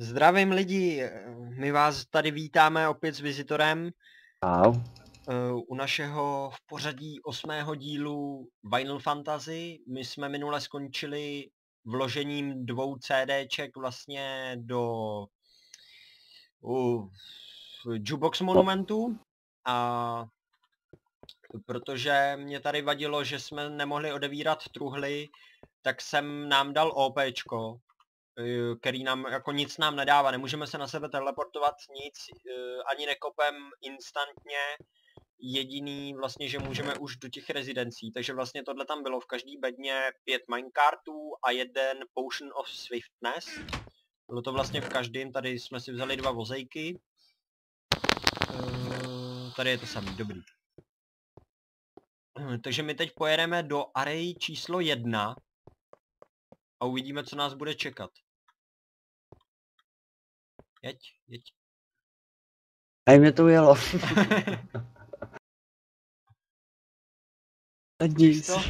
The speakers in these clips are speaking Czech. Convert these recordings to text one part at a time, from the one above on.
Zdravím lidi, my vás tady vítáme opět s Vizitorem Čau. u našeho v pořadí 8. dílu Vinyl Fantasy. My jsme minule skončili vložením 2 CDček vlastně do Jukebox Monumentu a protože mě tady vadilo, že jsme nemohli odevírat truhly, tak jsem nám dal OPčko, který nám jako nic nám nedává, nemůžeme se na sebe teleportovat nic, ani nekopem instantně, jediný vlastně, že můžeme už do těch rezidencí, takže vlastně tohle tam bylo v každý bedně 5 minecartů a 1 Potion of Swiftness. Bylo to vlastně v každém, tady jsme si vzali 2 vozejky. Tady je to samý, dobrý. Takže my teď pojedeme do array číslo 1 a uvidíme, co nás bude čekat. Jeď. Hej, mě to ujelo. Víš to?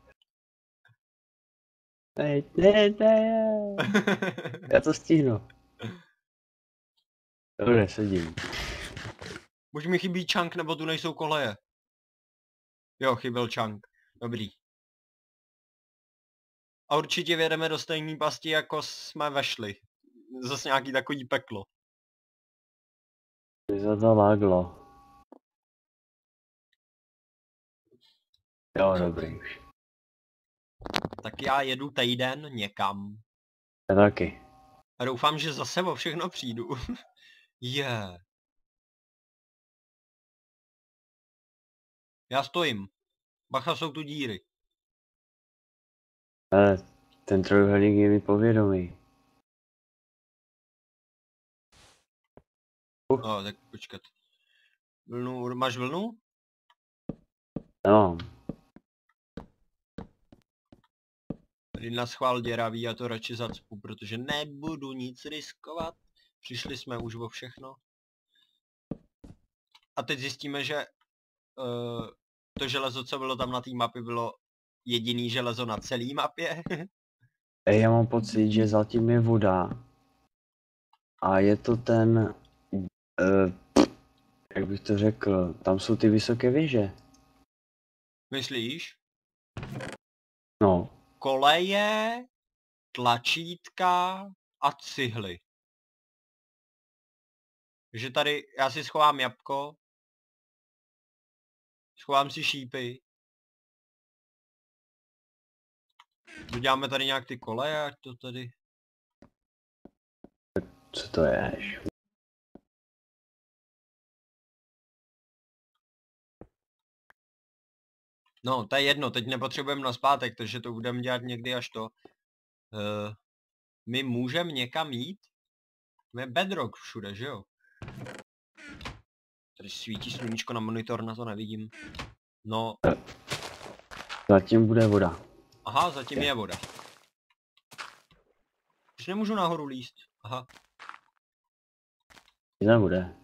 Ne. Já to stihnu. Dobře, sedím. Buď mi chybí chunk, nebo tu nejsou koleje. Jo, chyběl chunk. Dobrý. A určitě vědeme do stejné pasti, jako jsme vešli. Zase nějaký takový peklo. Mě se to láglo. Jo, dobrý už. Tak já jedu týden někam. Já taky. A doufám, že zase o všechno přijdu. Yeah. Já stojím. Bacha, jsou tu díry. Ale ten trojuhelník je mi povědomý. No, tak počkat. Vlnu, máš vlnu? No. Tady na schvál děravý, já to radši zacpu, protože nebudu nic riskovat. Přišli jsme už o všechno. A teď zjistíme, že to železo, co bylo tam na té mapě, bylo jediný železo na celé mapě. Ej, já mám pocit, že zatím je voda. A je to ten... jak bych to řekl, tam jsou ty vysoké věže. Myslíš? No. Koleje, tlačítka a cihly. Takže tady, já si schovám jabko. Schovám si šípy. Doděláme tady nějak ty koleje, ať to tady... Co to je? No, to je jedno, teď nepotřebujeme naspátek, takže to budeme dělat někdy až to. My můžeme někam jít? Je bedrock všude, že jo? Tady svítí sluníčko na monitor, na to nevidím. No. Zatím bude voda. Aha, zatím je voda. Už nemůžu nahoru líst. Aha. Nebude.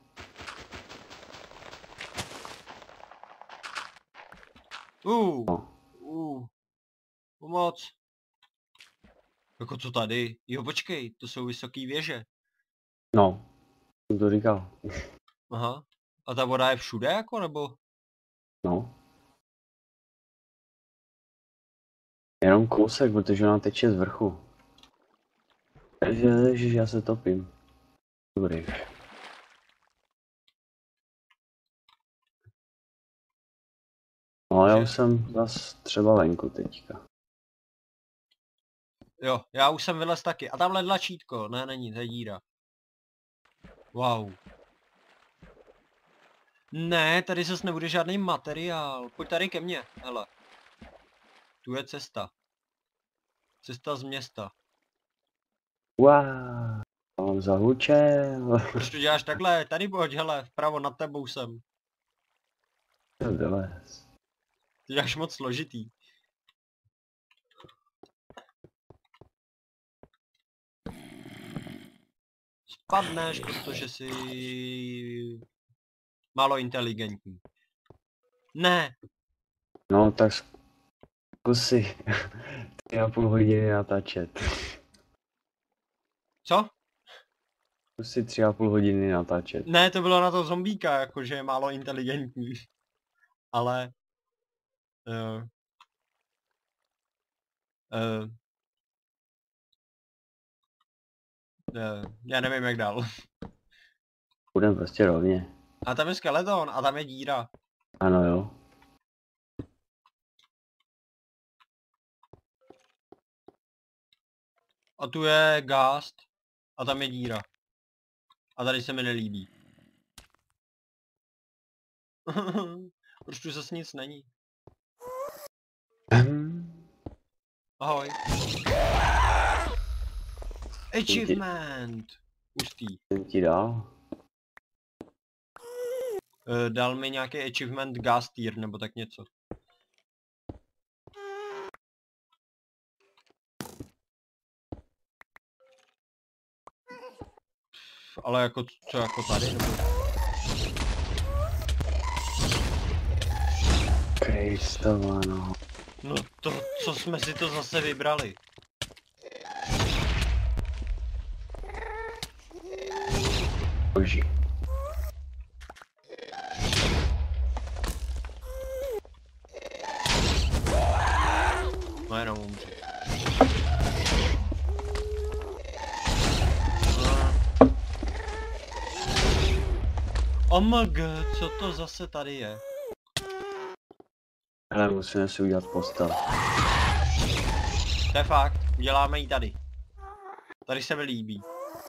Pomoc. Jako co tady? Jo, počkej, to jsou vysoký věže. No. Jsem to říkal. Aha. A ta voda je všude jako, nebo? No. Jenom kousek, protože ona teče z vrchu. Takže já se topím. Dobrý. No já už jsem zas třeba venku teďka. Jo, já už jsem vylez taky. A tamhle tlačítko. Ne, není, to je díra. Wow. Ne, tady zase nebude žádný materiál. Pojď tady ke mně, hele. Tu je cesta. Cesta z města. Wow, mám zahučel. Proč to děláš takhle? Tady pojď, hele, vpravo nad tebou jsem. Vylez. Ty děláš moc složitý. Spadneš, protože jsi málo inteligentní. Ne. No tak zkusí 3,5 hodiny natáčet. Co? si 3,5 hodiny natáčet. Ne, to bylo na to zombíka, jakože je málo inteligentní. Ale... Uh, já nevím jak dál. Půjdem prostě rovně. A tam je skeleton a tam je díra. Ano jo. A tu je gást. A tam je díra. A tady se mi nelíbí. Proč tu zase nic není? Ahoj. Achievement! Pustý. Jsem ti dal. Dal mi nějaký achievement gas tier nebo tak něco. Ale jako co jako tady nebo... Kristovano. No to, co jsme si to zase vybrali. Boží. No jenom umři. OMG, co to zase tady je? Hele, musíme si udělat postel. To je fakt, uděláme ji tady. Tady se mi líbí.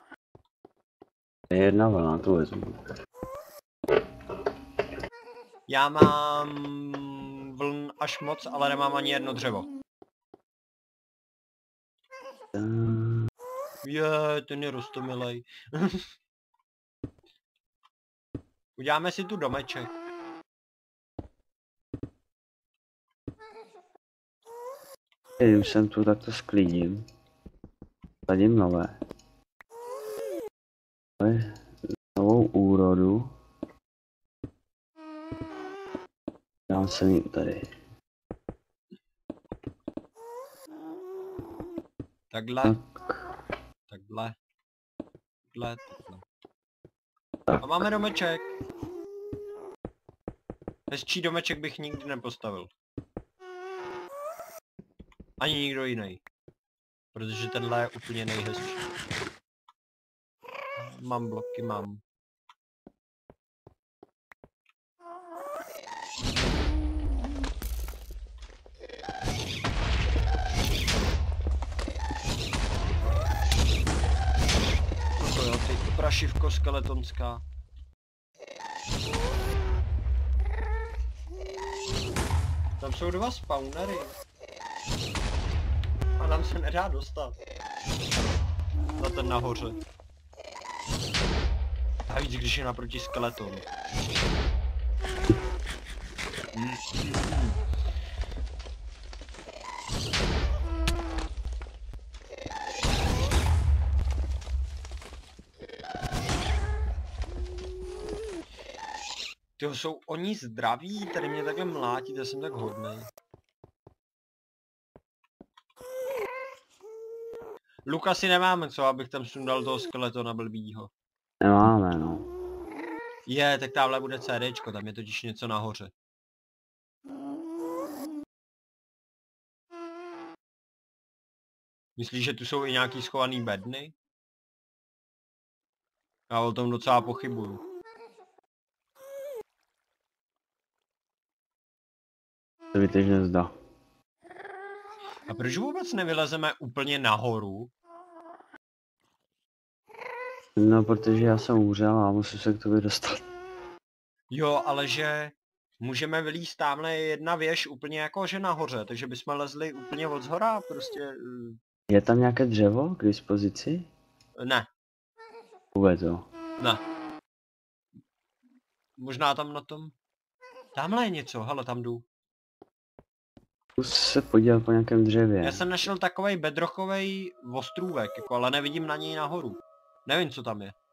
Je jedna vlna, tu vezmu. Já mám vln až moc, ale nemám ani jedno dřevo. Je, ten je rostomilej. Uděláme si tu domeček. Když už jsem tu, tak to sklidím. Sadím nové. Novou úrodu. Dám se mi tady. Takhle. Takhle. Takhle. A máme domeček. Hezčí domeček bych nikdy nepostavil. Ani nikdo jiný. Protože tenhle je úplně nejhezčí. Mám bloky, mám. No to jo, ty prašivko skeletonská. Tam jsou dva spawnery. A nám se nedá dostat. Na ten nahoře. A víc, když je naproti skeletonu. Tyjo, jsou oni zdraví? Tady mě takhle mlátit, já jsem tak hodnej. Luka si nemáme co, abych tam sundal toho skeletona blbýho. Nemáme, no. Je, tak tamhle bude CDčko, tam je totiž něco nahoře. Myslíš, že tu jsou i nějaký schovaný bedny? Já o tom docela pochybuju. To víte, že zdá. A proč vůbec nevylezeme úplně nahoru? No, protože já jsem umřel a musím se k tobě dostat. Jo, ale že můžeme vylízt tamhle jedna věž úplně jako že nahoře, takže bychom lezli úplně od zhora, prostě... Je tam nějaké dřevo k dispozici? Ne, Vůbec jo. ne. Možná tam na tom... Tamhle je něco, hele, tam jdu. Zkus se podívat po nějakém dřevě. Já jsem našel takovej bedrochovej ostrůvek, jako, ale nevidím na něj nahoru. Nevím, co tam je.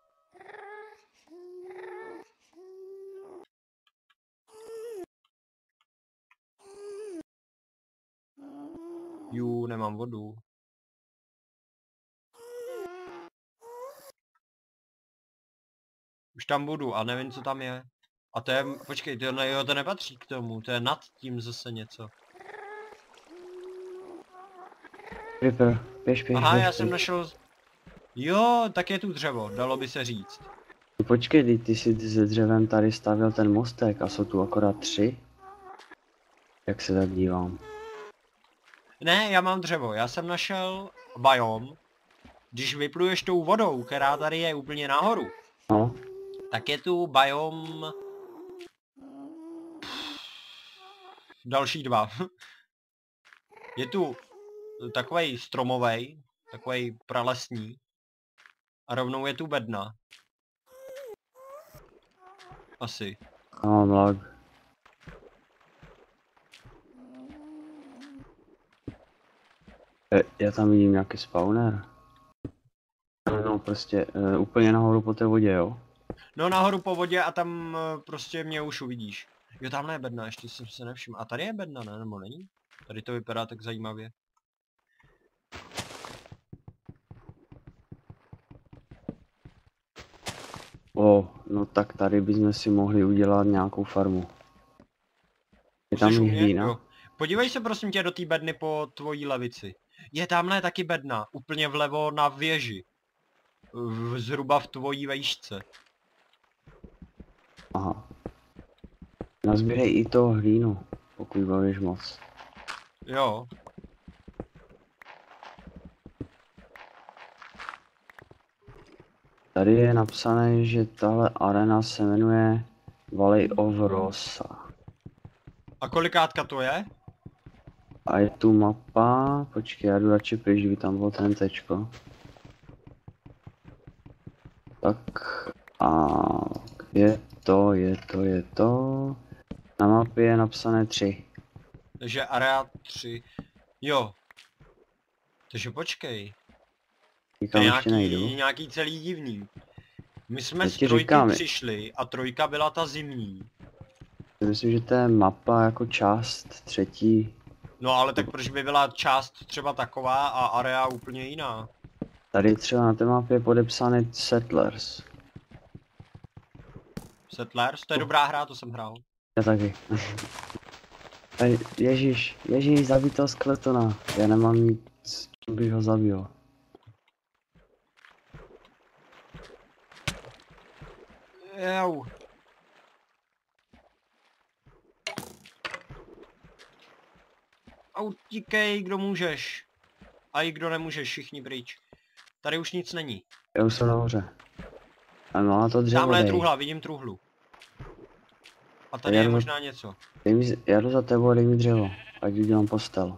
Nemám vodu. Už tam budu a nevím, co tam je. A to je, počkej, to nepatří k tomu, to je nad tím zase něco. Ripper, běž, Aha, běž, já běž. jsem našel... Jo, tak je tu dřevo, dalo by se říct. Počkej, ty jsi se dřevem tady stavěl ten mostek a jsou tu akorát 3? Jak se tak dívám. Ne, já mám dřevo, já jsem našel biom. Když vypluješ tou vodou, která tady je úplně nahoru, No, tak je tu biom... Další 2. Je tu takovej stromovej, takovej pralesní. A rovnou je tu bedna. Asi. já mám lag. Já tam vidím nějaký spawner. No prostě úplně nahoru po té vodě, jo? No nahoru po vodě a tam prostě mě už uvidíš. Jo, tamhle je bedna, ještě jsem se nevšiml. A tady je bedna, ne? Nebo není? Tady to vypadá tak zajímavě. No tak tady bychom si mohli udělat nějakou farmu. Je tam Chceš u i mě? hlína? Jo. Podívej se prosím tě do té bedny po tvojí levici. Je tamhle taky bedna, úplně vlevo na věži. Zhruba v tvojí vejšce. Aha. Nazbírej i to hlínu, pokud bavíš moc. Jo. Tady je napsané, že tahle arena se jmenuje Valley of Rosa. A kolikátka to je? A je tu mapa, počkej, já jdu radši pryč, kdyby tam bylo ten tečko. Tak a je to. Na mapě je napsané 3. Takže area 3. Jo. Takže počkej. To Nikam je ještě nejdu. nějaký celý divný. My jsme Já z ti trojky říkám, přišli a trojka byla ta zimní. Myslím, že to je mapa jako část 3. No ale tak proč by byla část třeba taková a area úplně jiná? Tady třeba na té mapě je podepsané Settlers. Settlers? To je dobrá hra, to jsem hrál. Já taky. Ježíš, zabij toho skeletona. Já nemám nic, čím bych ho zabil. Jau. A utíkej, kdo můžeš. A i kdo nemůžeš, všichni pryč. Tady už nic není. Já už jsem nahoře. A má to dřevo, Tamhle je dej. truhla, vidím truhlu. A tady je možná něco. Já jdu za tebou, dej mi dřevo. Ať udělám postel.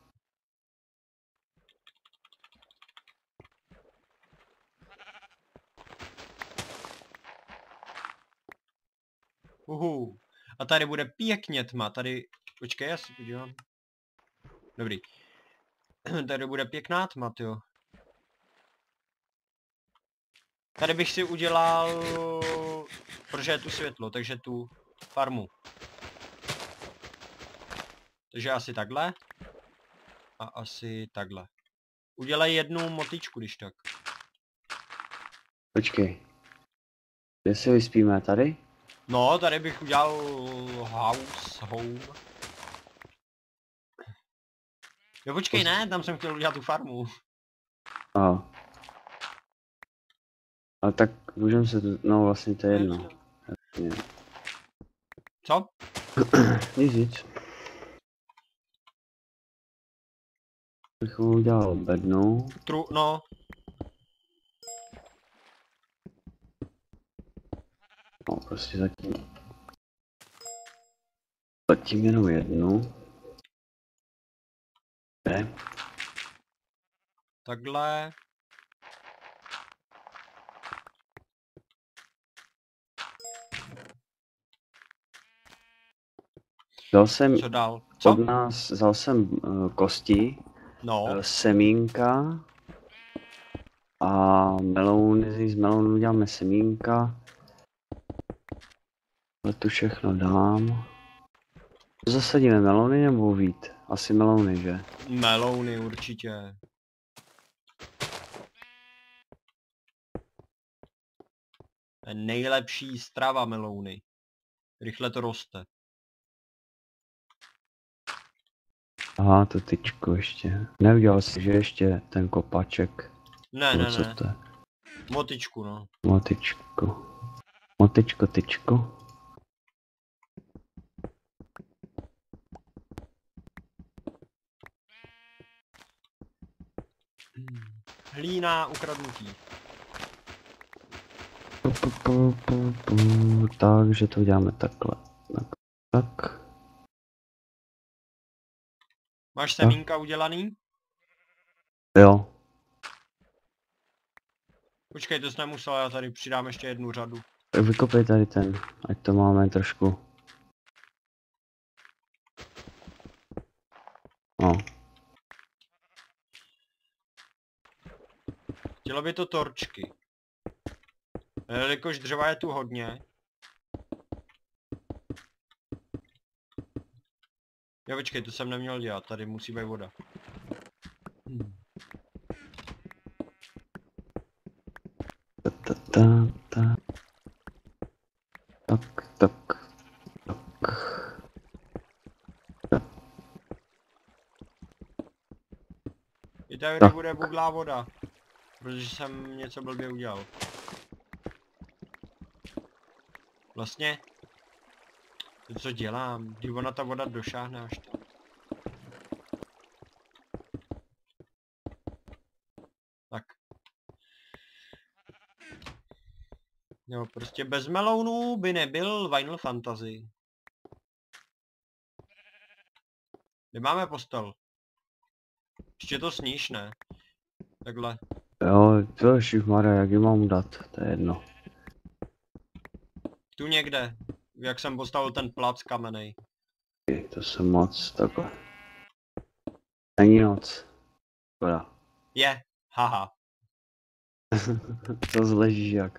A tady bude pěkně tma, tady... Počkej, já si podívám. Dobrý. Tady bude pěkná tma, jo. Tady bych si udělal... Protože je tu světlo, takže tu farmu. Takže asi takhle. A asi takhle. Udělej jednu motičku, když tak. Počkej. Kde se vyspíme, tady? No, tady bych udělal home. Jo, počkej, ne, tam jsem chtěl udělat tu farmu. Aha. Ale tak můžeme se tu, no vlastně to je jedno. Co? Nic. Bych udělal bednu. No. No prostě zatím jenom jednu. Ne? Takhle. Vzal jsem Co dál? Co? od nás, vzal jsem kosti, No. semínka a melouny, z melounů děláme semínka. Ale tu všechno dám. Zasadíme melouny nebo vít? Asi melouny, že? Melouny určitě. To je nejlepší strava melouny. Rychle to roste. Aha, to tyčko ještě. Neudělal jsi, že ještě ten kopaček? Ne, No ne, co ne. to je? Motičku, no. Motičko. Motičko, tyčko. Hlína ukradnutí. Takže to uděláme takhle. Tak. Máš semínka udělaný? Jo. Počkej, to jsi nemusel, já tady přidám ještě jednu řadu. Vykopej tady ten, ať to máme trošku. No. Chtělo by to torčky. Jelikož dřeva je tu hodně. Jo, počkej, to jsem neměl dělat, tady musí být voda. Ta. Tak. I tady Tak. bude bublá voda. Protože jsem něco blbě udělal. Vlastně... Co dělám? Kdy ona ta voda došáhne až tam. Tak. Jo, prostě bez melounů by nebyl Vinyl Fantasy. Kde máme postel? Ještě to sníš, ne? Takhle. Jo, to ježišmarja, jak ji mám dát, to je jedno. Tu někde. Jak jsem postavil ten plac kamenej. To jsem moc, takhle. Není noc. Škoda. Je. Haha. To zležíš jak.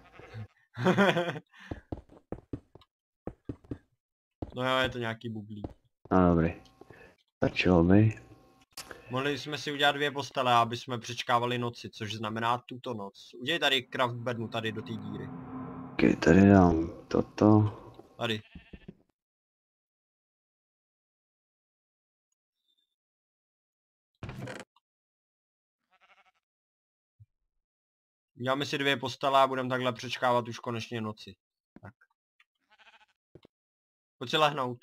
No jo, je to nějaký bublík. No dobrý. Stačilo by. Mohli jsme si udělat 2 postele, aby jsme přečkávali noci, což znamená tuto noc. Udělej tady craft bednu tady do té díry. Ok, tady dám toto. Tady. Uděláme si 2 postele a budeme takhle přečkávat už konečně noci. Tak. Pojď si lehnout.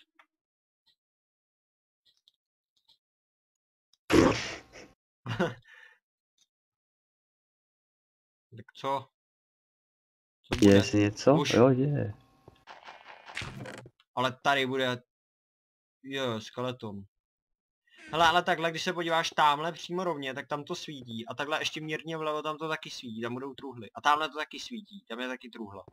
Tak co? Co bude? Je si něco? Už. Jo, je. Ale tady bude... Jo, skeleton. Hele, ale takhle, když se podíváš tamhle přímo rovně, tak tam to svítí. A takhle ještě mírně vlevo tam to taky svítí, tam budou truhly. A tamhle to taky svítí, tam je taky truhla.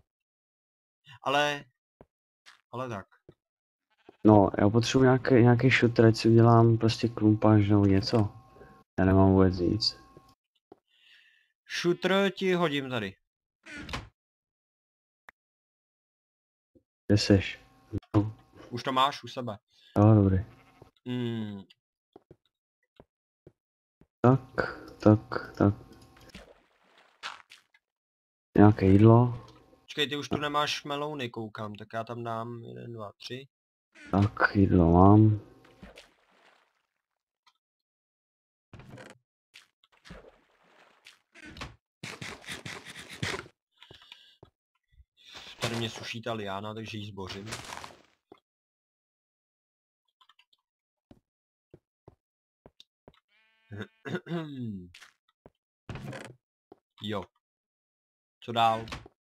Ale tak. No, já potřebuji nějaký šutr, ať si udělám prostě klumpáž nebo něco. Já nemám vůbec nic. Shooter ti hodím tady. Kde seš? Už to máš u sebe. Jo, dobrý. Tak. Nějaké jídlo. Počkej, ty už tu nemáš melouny, koukám, tak já tam dám 1, 2, 3. Tak, jídlo mám. Tady mě suší ta liána, takže ji zbořím. Jo. Co dál?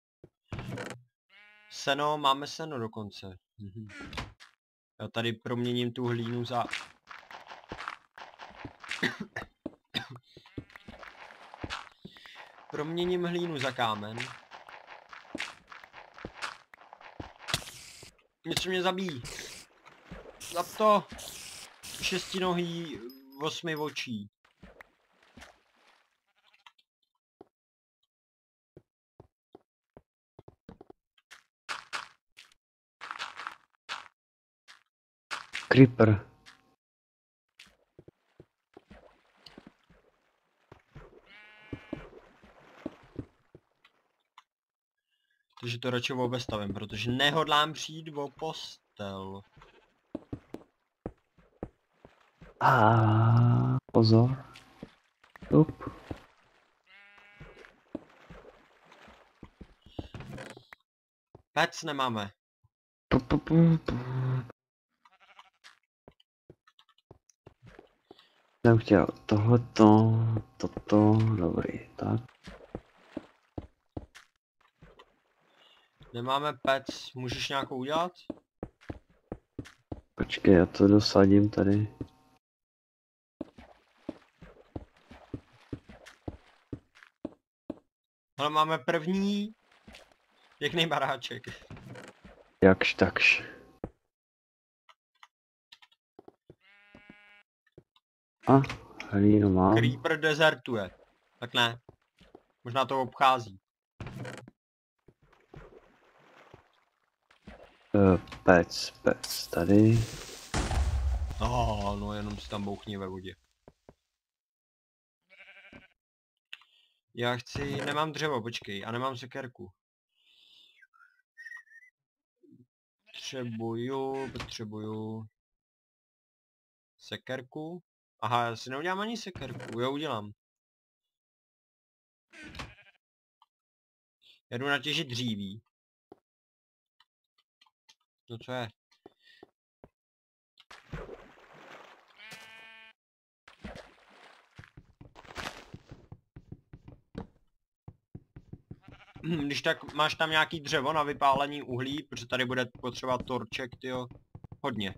Seno, máme seno dokonce. Já tady proměním tu hlínu za... Proměním hlínu za kámen. Něco mě zabíjí. Za to! 6nohý, 8 očí. Creeper. Takže to radši obestavím, protože nehodlám přijít o postel. A pozor. Up. Pec nemáme. Jsem chtěl tohleto, toto, dobrý, tak. Nemáme pec, můžeš nějakou udělat? Počkej, já to dosadím tady. Ale máme první pěkný baráček. Jakž takž. A, hlínu mám. Creeper dezertuje. Tak ne. Možná to obchází. Pec tady. No jenom si tam bouchni ve vodě. Já chci, nemám dřevo, počkej, a nemám sekerku. Potřebuju sekerku. Aha, já si neudělám ani sekerku, jo udělám. Já jdu natěžit dříví. No co je? Když tak máš tam nějaký dřevo na vypálení uhlí, protože tady bude potřeba torček, tyjo. Hodně.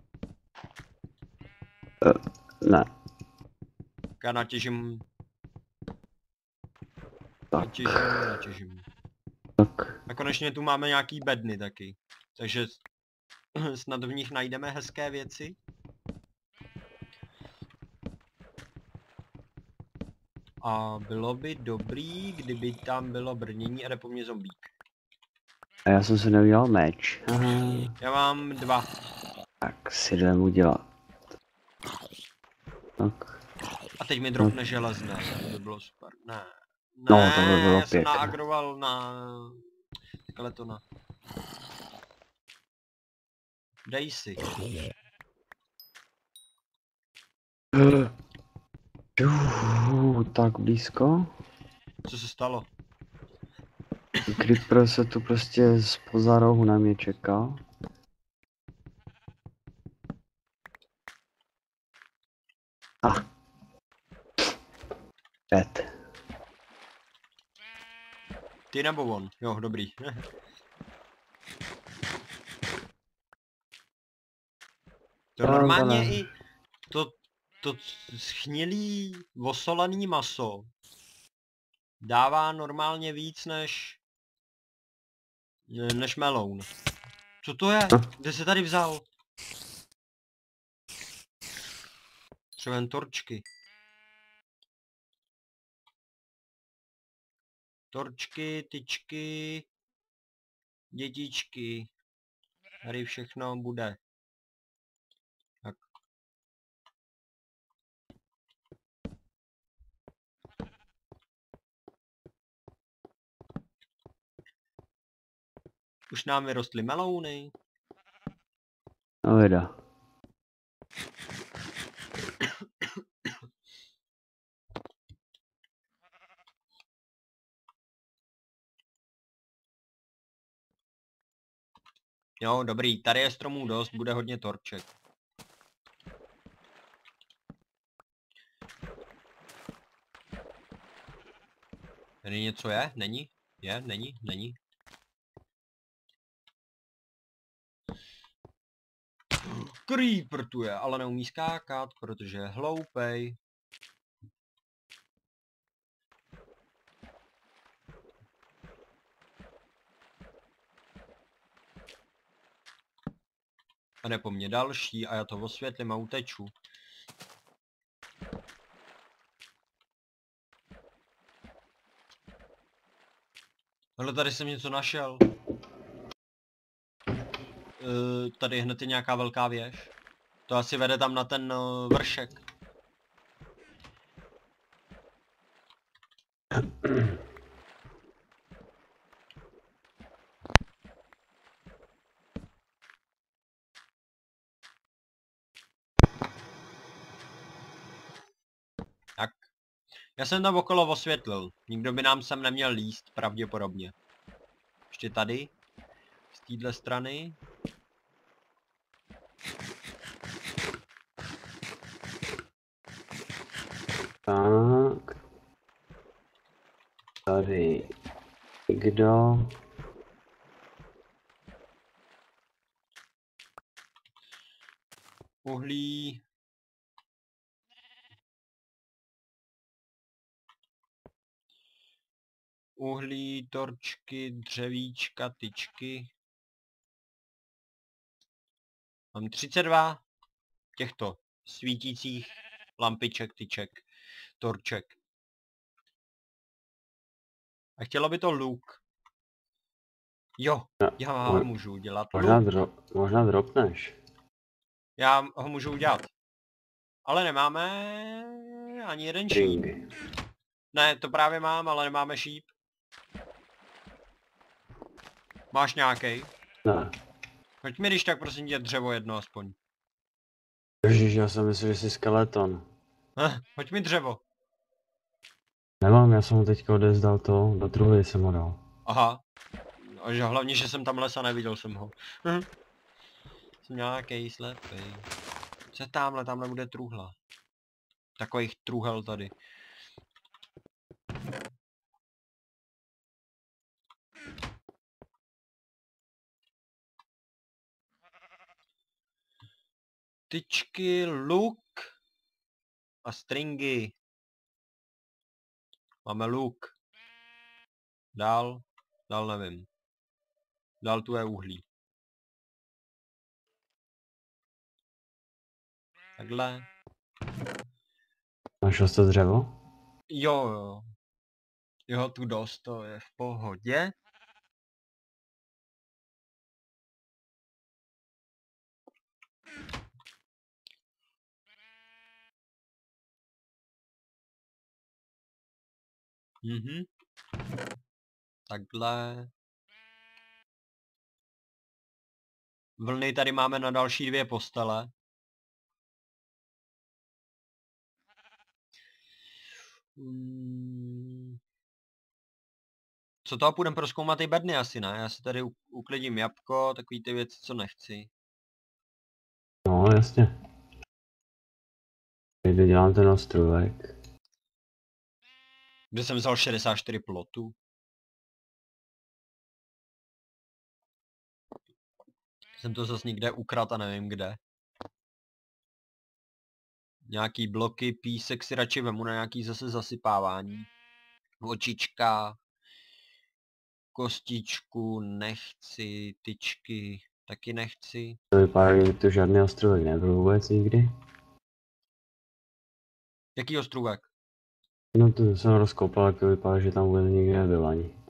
Ne. Já natěžím. Tak. Natěžím. Tak. A konečně tu máme nějaký bedny taky. Takže snad v nich najdeme hezké věci. A bylo by dobrý, kdyby tam bylo brnění a jde po mně zombík. A já jsem si neudělal meč. Aha. Já mám 2. Tak si jdem udělat. Tak. A teď mi dropne železné, to by bylo super. Ne. No, to by bylo já jsem pěkné. naagroval na skeletona. Dej si. Tak blízko. Co se stalo? Creeper se tu prostě zpoza rohu na mě čekal. Dead. Ty nebo on? Jo, dobrý. To normálně i to schnilý osolený maso dává normálně víc než meloun. Co to je? Kde se tady vzal? Třeba jen torčky. Torčky, tyčky, dětičky. Tady všechno bude. Tak. Už nám vyrostly melouny. No vida. Jo, dobrý, tady je stromů dost, bude hodně torček. Tady něco je? Není? Je? Není? Není? Creeper tu je, ale neumí skákat, protože je hloupej. A jde po mně další a já to osvětlím a uteču. Ale tady jsem něco našel. Tady hned je nějaká velká věž. To asi vede tam na ten vršek. Já jsem tam okolo osvětlil. Nikdo by nám sem neměl líst, pravděpodobně. Ještě tady. Z téhle strany. Tak. Tady. Kdo? Uhlí. Uhlí, torčky, dřevíčka, tyčky. Mám 32 těchto svítících lampiček, tyček, torček. A chtělo by to luk. Jo, já můžu udělat luk. Možná dropneš. Já ho můžu udělat. Ale nemáme ani jeden šíp. Ne, to právě mám, ale nemáme šíp. Máš nějaký? Ne. Hoď mi když tak prosím tě dřevo jedno aspoň. Ježiš, já jsem myslel, že jsi skeleton. Hoď mi dřevo. Nemám, já jsem mu teďka odezdal to, do druhé jsem ho dal. Aha. A že hlavně, že jsem tam lesa, neviděl jsem ho. Jsem nějaký slepej. Co je tamhle? Tamhle bude truhla. Takových truhel tady. Tyčky, luk a stringy. Máme luk. Dál nevím. Dál tu je uhlí. Takhle. Našel jsi to dřevo? Jo. Jo, tu dost, to je v pohodě. Takhle. Vlny tady máme na další 2 postele. Co toho půjdem prozkoumat ty bedny asi, ne? Já si tady uklidím jabko, takový ty věci, co nechci. No, jasně. Teď dělám ten ostrůvek. Kde jsem vzal 64 plotů? Jsem to zase někde ukradl a nevím kde. Nějaký bloky, písek si radši vemu na nějaký zase zasypávání. Očička. Kostičku nechci, tyčky taky nechci. To vypadá, že to žádný ostrůvek nebyl vůbec nikdy. Jaký ostrůvek? No to jsem rozkoupal, jak to vypadá, že tam vůbec nikdy nebyl ani.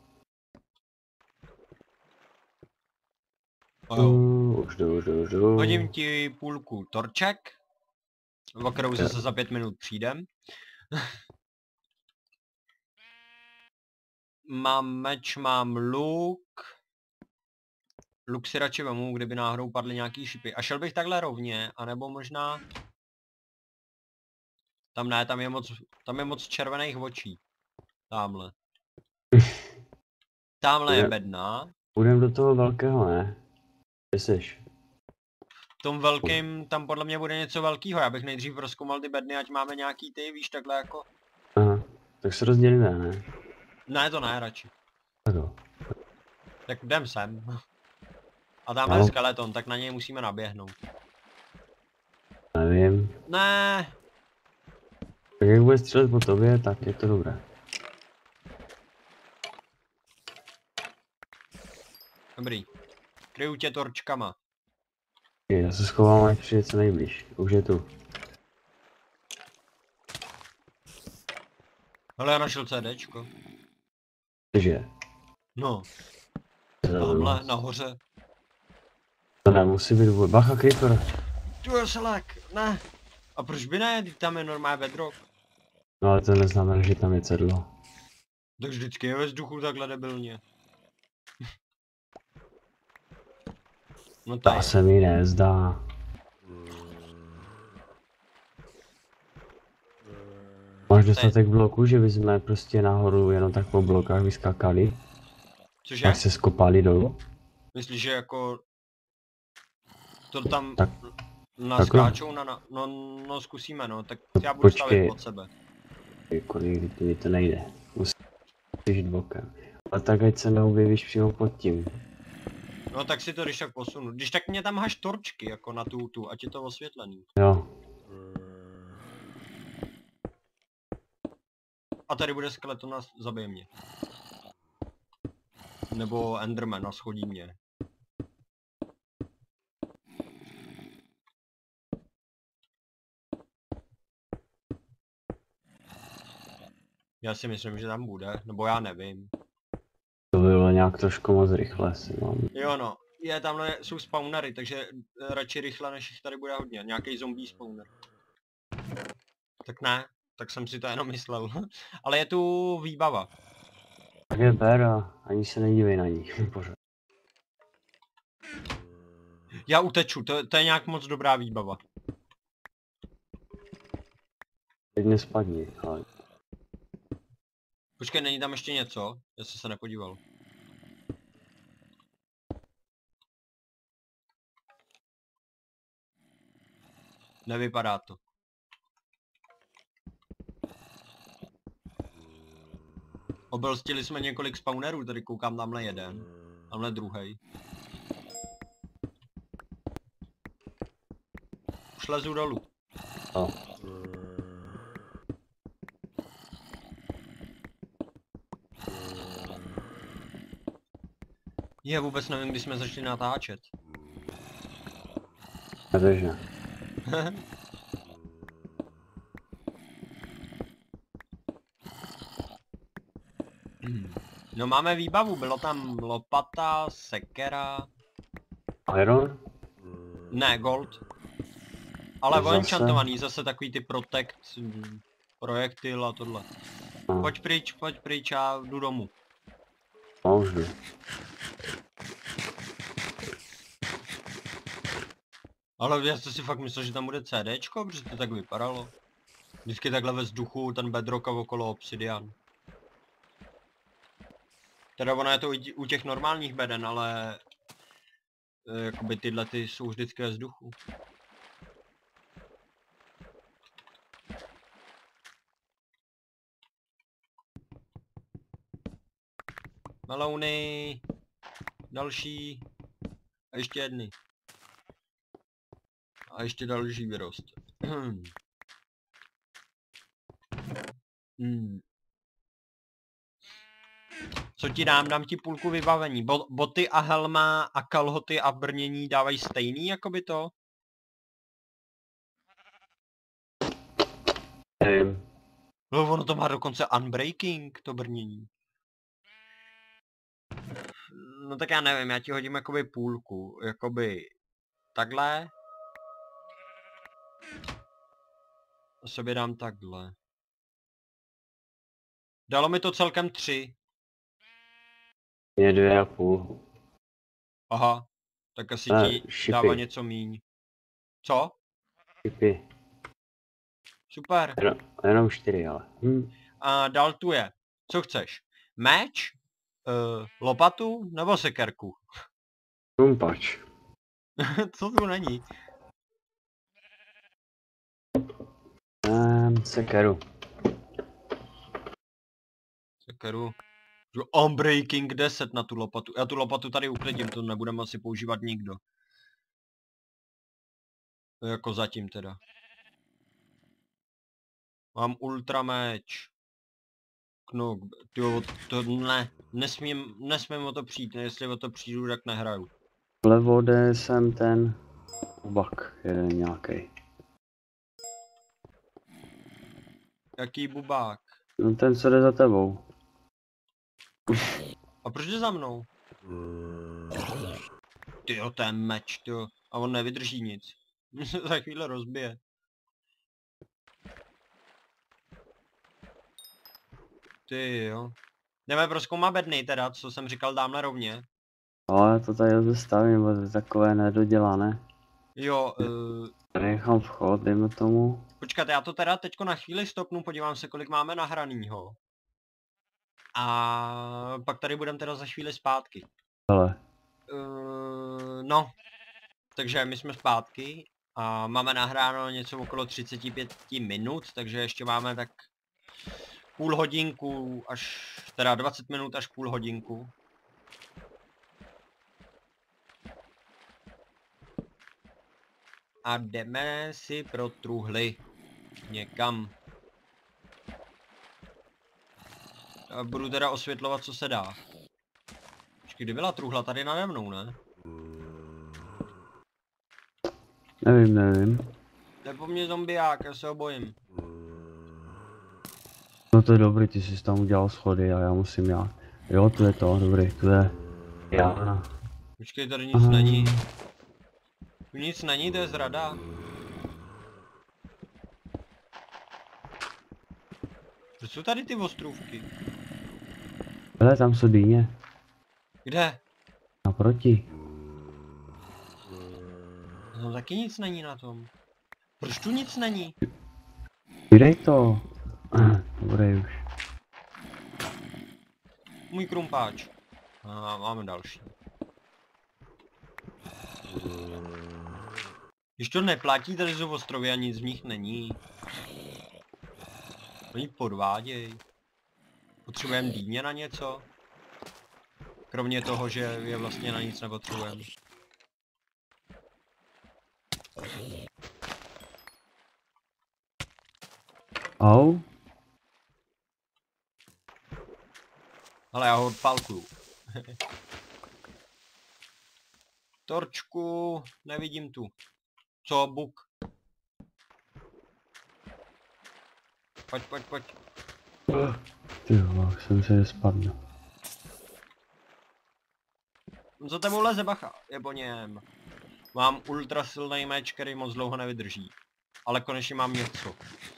Už jdu. Hodím ti půlku torček, o kterou zase za 5 minut přijdem. Mám meč, mám luk. Luk si radši vemu, kdyby náhodou padly nějaký šipy. A šel bych takhle rovně, anebo možná... Tam ne, tam je moc červených očí. Tamhle. Tamhle je bedna. Půjdem do toho velkého, ne? Kde jsi? V tom velkým, tam podle mě bude něco velkýho. Já bych nejdřív rozkoumal ty bedny, ať máme nějaký ty, víš, takhle jako... Aha, tak se rozdělíme, ne? Ne, to ne, radši. Ano. Tak jdem sem. A tamhle je skeleton, tak na něj musíme naběhnout. Nevím. Ne. Tak jak bude střelit po tobě, tak je to dobré. Dobrý. Kryju tě torčkama. Já se schovám, ať přijde co nejblíž. Už je tu. Hele, já našel CDčko. Že? No. Tamhle, nahoře. To nemusí být vůbec. Bacha, creeper. Tu je selek, ne. A proč by ne, teď tam je normální bedrock. No ale to neznamená, že tam je cedlo. Tak vždycky je ve vzduchu takhle debilně. No to se mi nezdá. Máš dostatek bloků, že bychom prostě nahoru jenom tak po blokách vyskakali? Cože? Tak se skopali dolů? Myslíš, že jako... To tam Tak, naskáčou no zkusíme no, tak já budu počkej. stavět pod sebe. Jako někdy to nejde. Musíš jít bokem. A tak ať se neobjevíš přímo pod tím. No tak si to když tak posunu. Když tak mě tam haš torčky jako na tu, ať je to osvětlený. Jo. A tady bude skeleton a zabije mě. Nebo Enderman a schodí mě. Já si myslím, že tam bude, nebo já nevím. To bylo nějak trošku moc rychle si mám. Jo no, tamhle jsou spawnery, takže radši rychle než jich tady bude hodně. Nějaký zombie spawner. Tak ne, tak jsem si to jenom myslel. Ale je tu výbava. Tak je ber a ani se nedívej na ní. Pořád. Já uteču, to je nějak moc dobrá výbava. Teď nespadni, ale... Počkej, není tam ještě něco? Já jsem se nepodíval. Nevypadá to. Obelstili jsme několik spawnerů, tady koukám tamhle jeden. Tamhle druhej. Už lezu dolů. Oh. Vůbec nevím, kdy jsme začali natáčet. Takže. No máme výbavu, bylo tam lopata, sekera... Iron? Ne, gold. Ale enchantovaný, zase takový ty protect, projektil a tohle. No. Pojď pryč, já jdu domů. Můžu. Ale já jste si fakt myslel, že tam bude CDčko, protože to tak vypadalo. Vždycky takhle ve vzduchu, ten bedrock a okolo obsidian. Teda ono je to u těch normálních beden, ale... jakoby tyhle ty jsou vždycky ve vzduchu. Melouny. Další. A ještě jedny. A ještě další vyrost. Co ti dám? Dám ti půlku vybavení. Boty a helma a kalhoty a brnění dávají stejný jakoby to? No ono to má dokonce unbreaking, to brnění. No tak já nevím, já ti hodím jakoby půlku. Jakoby takhle. A sobě dám takhle. Dalo mi to celkem 3. Je 2,5. Aha, tak asi ti šipy. dává něco míň. Co? Šipy. Super. Jenom 4, ale. A dál tu je. Co chceš? Meč? Lopatu? Nebo sekerku? Krumpač. Co tu není? Sekeru. Sekeru. Unbreaking 10 na tu lopatu. Já tu lopatu tady uklidím, to nebudeme asi používat nikdo. Jako zatím teda. Mám ultrameč. Knok, tyjo, to ne, nesmím o to přijít, jestli o to přijdu, tak nehraju. Vlevo jde sem ten bubak, jeden nějaký. Jaký bubák? No ten, co jde za tebou. A proč jde za mnou? Tyjo, to je meč, tyjo. A on nevydrží nic. Za chvíli rozbije. Ty jo. Jdeme prozkoumat bedny teda, co jsem říkal dámhle rovně. Ale to tady zastavím, bo to je takové nedodělané. Jo, Nechám vchod, dejme tomu. Počkat, já to teda teďko na chvíli stopnu, podívám se, kolik máme nahranýho. A pak tady budeme teda za chvíli zpátky. Ale. No, takže my jsme zpátky a máme nahráno něco okolo 35 minut, takže ještě máme tak půl hodinku, až teda 20 minut až půl hodinku. A jdeme si pro truhly někam. A budu teda osvětlovat, co se dá. Počkej, kdy byla truhla? Tady nade mnou, ne? Nevím. To je po mně zombiák, já se ho bojím. No to je dobrý, ty jsi tam udělal schody a já musím já. Jo, tu je to, dobrý, tu je Jana. Počkej, tady nic není. Tu nic není, to je zrada. Proč jsou tady ty ostrůvky? Hele, tam jsou dýně. Kde? Naproti. No taky nic není na tom. Proč tu nic není? Vydej to. Dobrý už. Můj krumpáč. A máme další. Když to neplatí, tady jsou ostrovy a nic v nich není. Oni podváděj. Potřebujeme dýně na něco? Kromě toho, že je vlastně na nic nepotřebujeme. Au. Ale já ho odpálkuju. Torčku, nevidím tu. Co, buk? Pojď. Ty jo, jsem se spadl. Za tebou leze, bacha, je po něm. Mám ultra silný meč, který moc dlouho nevydrží. Ale konečně mám něco.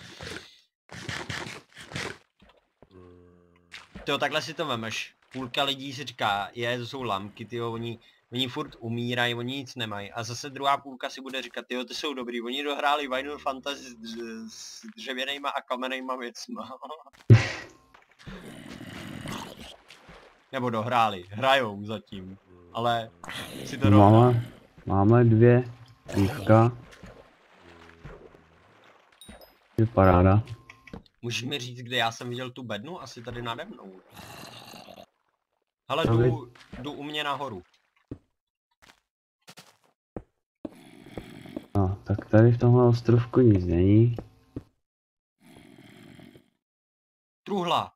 Tyjo, takhle si to vemeš. Půlka lidí si říká, to jsou lamky, tyjo, oni furt umírají, oni nic nemají. A zase druhá půlka si bude říkat, tyjo, ty jsou dobrý, oni dohráli Final Fantasy s dřevěnejma a kamennejma věcma. Nebo dohráli, hrajou zatím, ale si to Máme 2 pívka. Je paráda. Můžeš mi říct, kde já jsem viděl tu bednu? Asi tady nade mnou. Hele, jdu u mě nahoru. No, tak tady v tomhle ostrovku nic není. Truhla.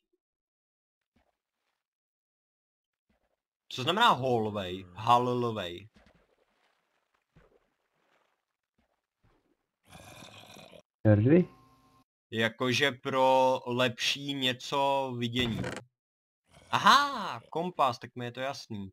Co znamená hallway? Hallway. Červy? Jakože pro lepší něco vidění. Aha, kompas, tak mi je to jasný.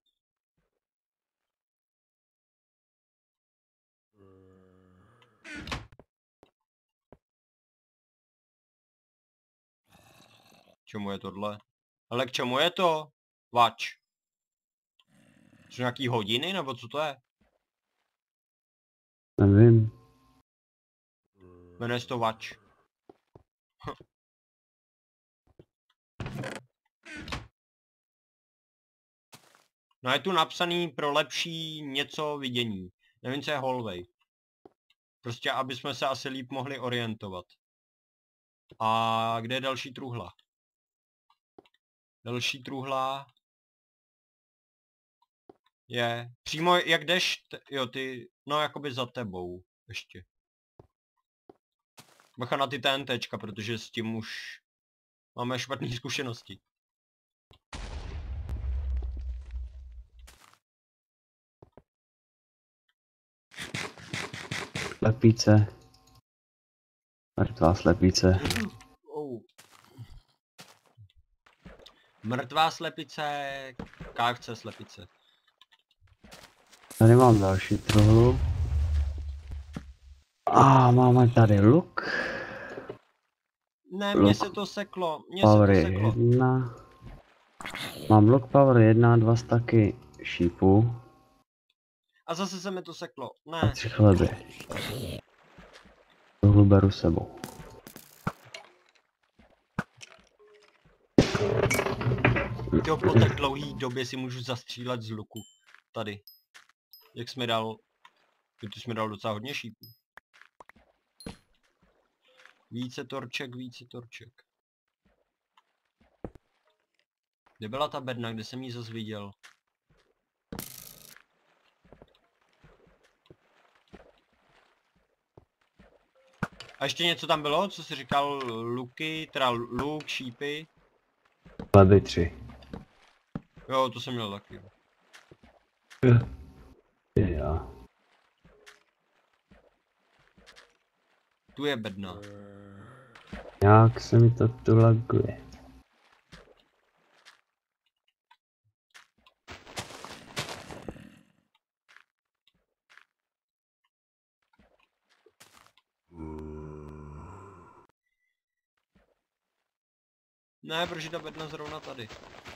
Čemu je tohle? Ale k čemu je to? Vač. Jsou nějaký hodiny, nebo co to je? Nevím. Jmenuje se to vač. No je tu napsaný pro lepší něco vidění. Nevím, co je hallway. Prostě, aby jsme se asi líp mohli orientovat. A kde je další truhla? Další truhla je přímo, jak jdeš, jo ty, no jakoby za tebou ještě. Bacha na ty TNTčka, protože s tím už máme špatné zkušenosti. Slepice. Mrtvá slepice. Oh. Mrtvá slepice, KFC slepice. Tady mám další truhlu. A máme tady luk. Ne, mně se to seklo, Power 1. Mám luk power 1, 2 staky šípů. A zase se mi to seklo, ne. 3 chleby. Tohle beru s sebou. Jo, po tak dlouhý době si můžu zastřílet z luku. Tady. Jak jsi mi dal... Ty jsi mi dal docela hodně šípů. Více torček, více torček. Kde byla ta bedna, kde jsem jí zase viděl? A ještě něco tam bylo, co jsi říkal, luky, teda luk, šípy? Leby 3. Jo, to jsem měl taky. Jo. Tu je bedna. Jak se mi to tu laguje. Ne, proč je ta bedna zrovna tady?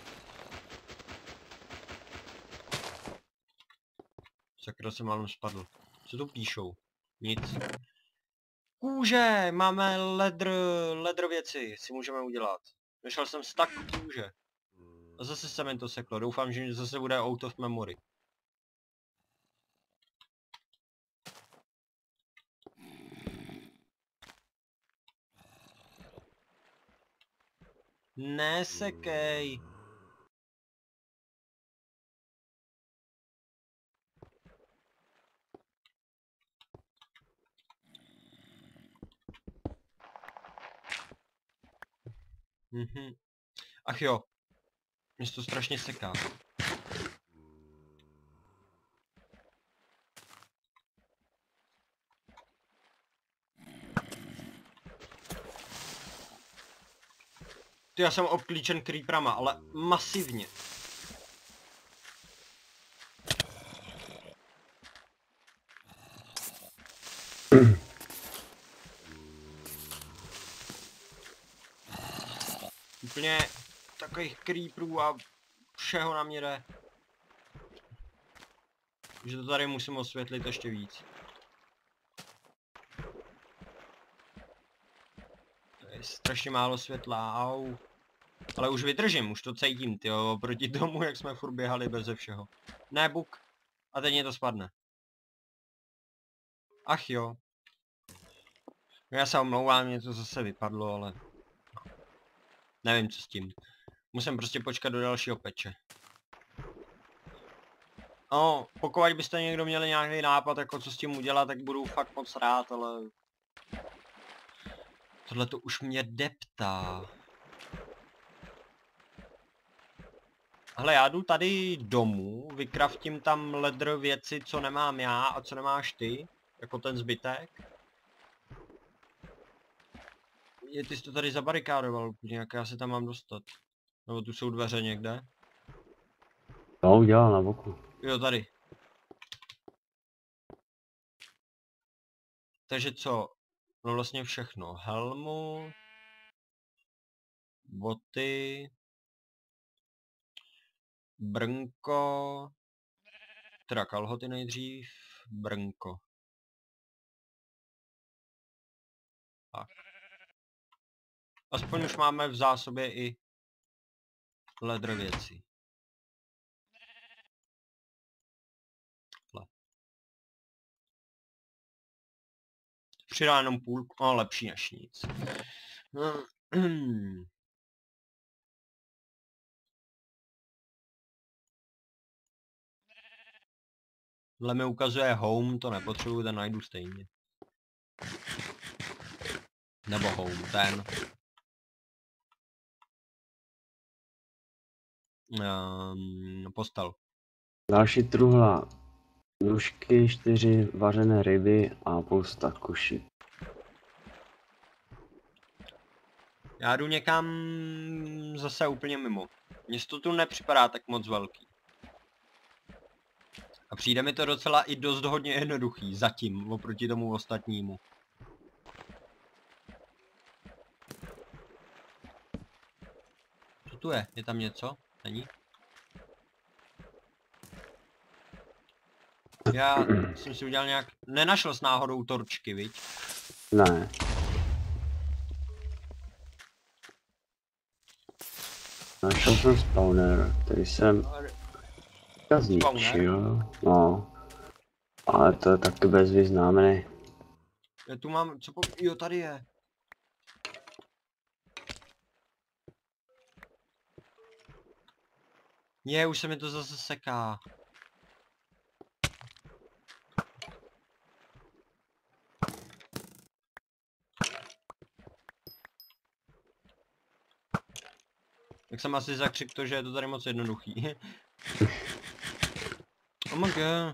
Sakra, jsem málem spadl. Co tu píšou? Nic. Kůže! Máme ledr věci, si můžeme udělat. Našel jsem stack kůže. A zase se mi to seklo, doufám, že zase bude out of memory. Nesekej. Ach jo. Mě to strašně seká. Ty, já jsem obklíčen creeperama, ale masivně. Úplně takových creeperů a všeho na mě jde. Že to tady musím osvětlit ještě víc. To je strašně málo světla, au. Ale už vydržím, už to cítím, tyjo, proti tomu, jak jsme furt běhali beze všeho. Ne, buk. A teď mě to spadne. Ach jo. Já se omlouvám, mě to zase vypadlo, ale... Nevím, co s tím. Musím prostě počkat do dalšího peče. No, pokud byste někdo měli nějaký nápad, jako co s tím udělat, tak budu fakt moc rád, ale... Tohle to už mě deptá. Hele, já jdu tady domů, vykraftím tam ledr věci, co nemám já a co nemáš ty, jako ten zbytek. Ty jsi to tady zabarikádoval, jak já se tam mám dostat. Nebo tu jsou dveře někde. To udělal na boku. Jo, tady. Takže co? No vlastně všechno. Helmu. Boty. Brnko. Teda kalhoty nejdřív. Brnko. Tak. Aspoň už máme v zásobě i ledr věcí. Přidá jenom půlku, no lepší než nic. Dle mi ukazuje home, to nepotřebuji, ten najdu stejně. Nebo home, ten. Postel. Další truhla. Nůžky, 4 vařené ryby a spousta kuši. Já jdu někam zase úplně mimo. Město tu nepřipadá tak moc velký. A přijde mi to docela i dost hodně jednoduchý, zatím, oproti tomu ostatnímu. Co tu je? Je tam něco? Není? Já jsem si udělal nějak... Nenašel s náhodou torčky, viď? Ne. Našel jsem spawner, který jsem zničil. No. Ale to je taky bezvýznamný. Já tu mám, jo, tady je. Už se mi to zase seká. Tak jsem asi zakřik to, že je to tady moc jednoduchý. Oh my god.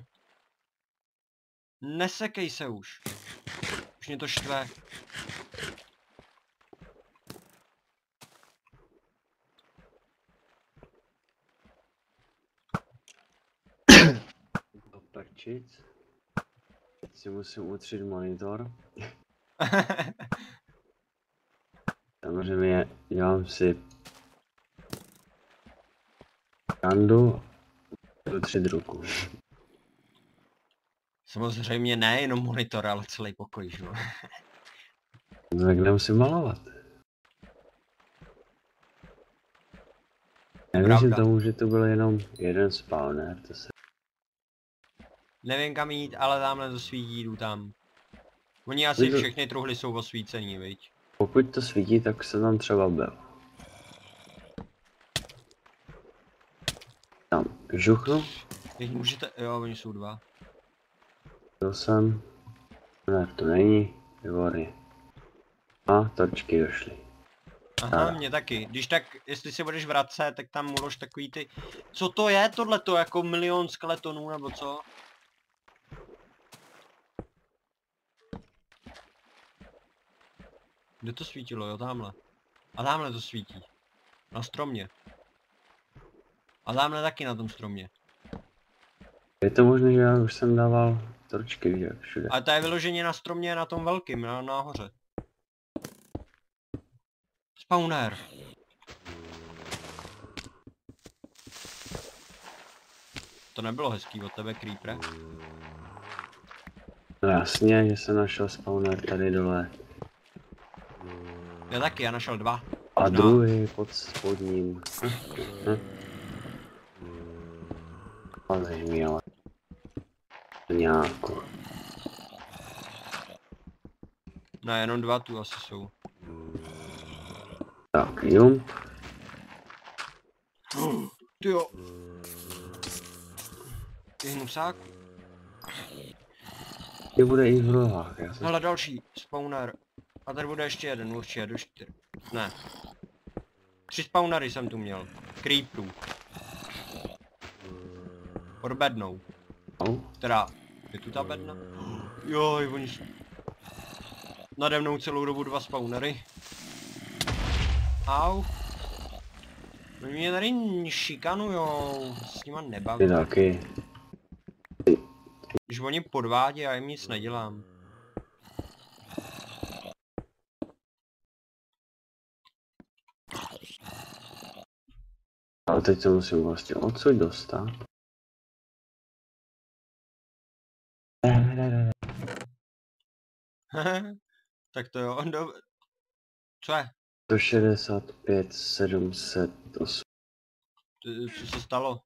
Nesekej se už. Už mě to štve. Prčic. Teď si musím utřít monitor. Samozřejmě dělám si kandu, utřít ruku. Samozřejmě ne jenom monitor, ale celý pokoj, že jo. Tak nemusím malovat. Nevěřím tomu, že to byl jenom jeden spawner, to se... Nevím kam jít, ale tamhle to svítí, jdu tam. Oni asi všechny truhly jsou osvícený, viď? Pokud to svítí, tak se tam třeba byl. Tam žuchnu. Teď můžete, jo, oni jsou dva. Byl jsem. Ne, to není. Výborně. A torčky došly. Aha, mě taky. Když tak, jestli se budeš vracet, tak tam ulož takový ty... Co to je tohleto, jako milion skeletonů, nebo co? Kde to svítilo, jo, tamhle. A tamhle to svítí. Na stromě. A tamhle taky na tom stromě. Je to možné, že já už jsem dával torčky, že všude. Ale to je vyloženě na stromě na tom velkým, nahoře. Spawner. To nebylo hezký od tebe, Creeper. No jasně, že jsem našel spawner tady dole. Já taky, já našel dva. A druhý pod spodním. Aleš mi ale. Nějakou. Ne, jenom dva tu asi jsou. Tak, jump. Tyjo. Ty hnusák. Ty bude i v rohách, já jsem... Hele, další spawner. A tady bude ještě jeden, určitě, do 4. Ne. 3 spawnery jsem tu měl. Creeperů. Pod bednou. Teda, je tu ta bedna? Joj, oni jsou... Nade mnou celou dobu 2 spawnery. Au. Oni mě tady šikanujou, s nima nebavím. Ty taky. Když oni podvádí, já jim nic nedělám. Ale teď se musím vlastně odsud dostat. Tak to jo, co je? 165, 708. Co se stalo?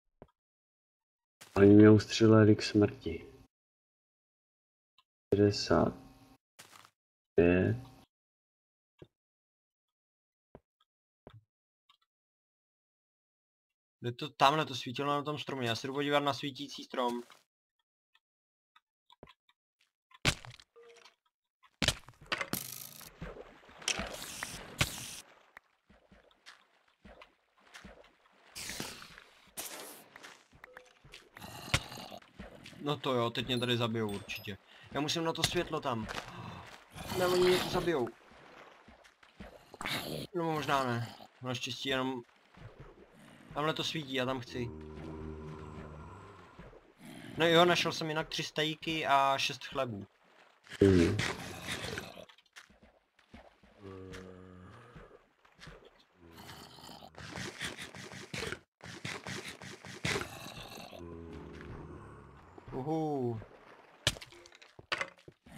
Oni mě ustřelili k smrti. 65. Tamhle to svítilo na tom stromě, já se jdu podívat na svítící strom. No to jo, teď mě tady zabijou určitě. Já musím na to světlo tam. Ne, oni mě tu zabijou. No možná ne. Naštěstí jenom... Tamhle to svítí, já tam chci. No jo, našel jsem jinak 3 stejky a 6 chlebů.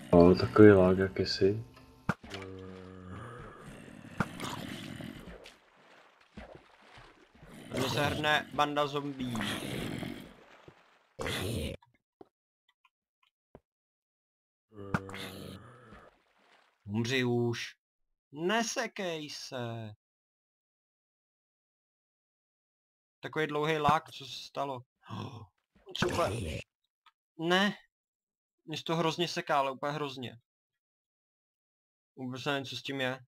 O, takový lag jakýsi. Mně se hrne banda zombí. Umři už. Nesekej se. Takový dlouhý lák, co se stalo? Oh, super. Ne. Mě to hrozně seká, ale úplně hrozně. Vůbec nevím, co s tím je.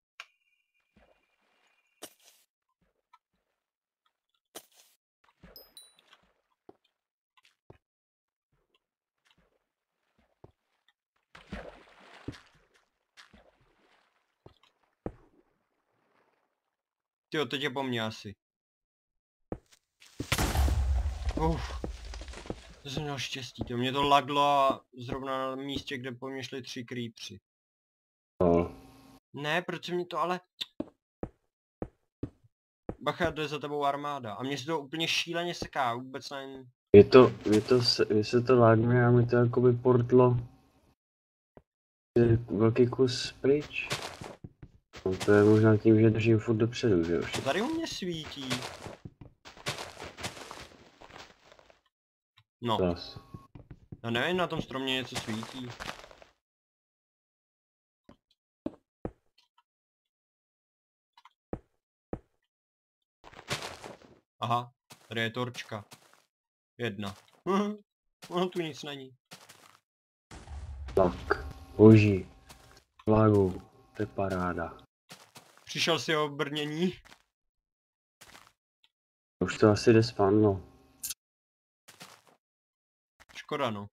Tyjo, teď je po mně asi. To jsem měl štěstí, to mě to laglo a zrovna na místě, kde po mně šli 3 creepři. O. Ne, proč mě to ale... Bacha, jde za tebou armáda. A mě se to úplně šíleně seká, vůbec nevím. Mně se to lágne a mi to jakoby portlo velký kus pryč. No to je možná tím, že držím furt dopředu, že jo? Tady u mě svítí. No, Zas. já nevím, na tom stromě něco svítí. Aha, tady je torčka. 1. Ono tu nic není. Tak, boží. Flagu, to je paráda. Přišel si o brnění? Už to asi jde spadlo. Škoda no.